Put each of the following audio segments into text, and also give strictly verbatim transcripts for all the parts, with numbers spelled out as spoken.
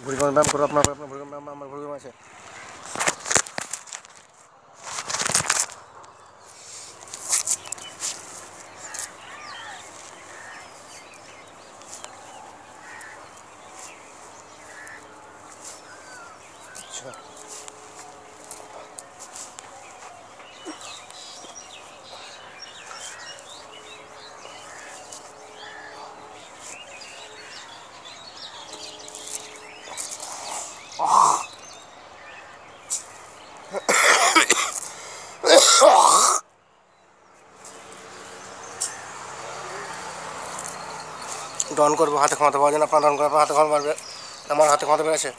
ভুঁড়িগম ব্যায়াম করো আপনার আপনার ভুঁড়িগম ব্যায়াম আমার ভুঁড়িগম আছে। আচ্ছা ডন করবো হাতে ক্ষমতা পাওয়ার জন্য আপনার ডন করবো হাতে ক্ষমতা পারবে আমার হাতে ক্ষমতা পেয়েছে।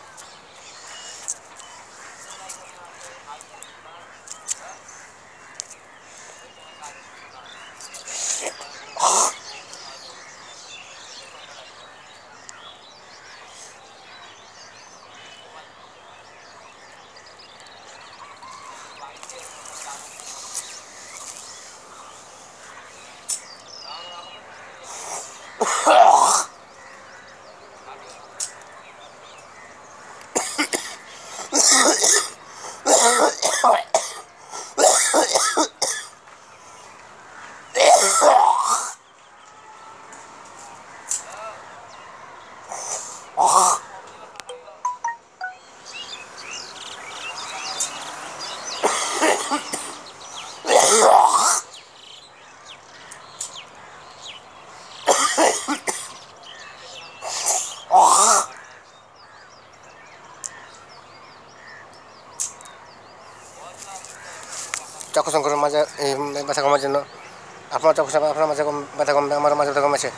চক্র সংকটের মাঝে এই ব্যথা কমার জন্য আপনার চক্র সংকট আপনার মাঝে ব্যথা কমবে আমার মাঝে ব্যথা কমেছে।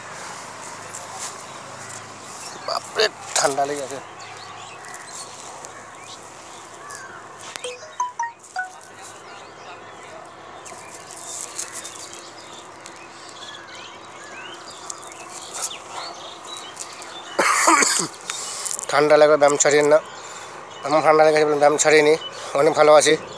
বাপরে ঠান্ডা লেগে আছে। ঠান্ডা লাগবে ব্যায়াম ছাড়িয়ে না, আমার ঠান্ডা লেগেছে ব্যায়াম ছাড়িয়ে নি, অনেক ভালো আছি।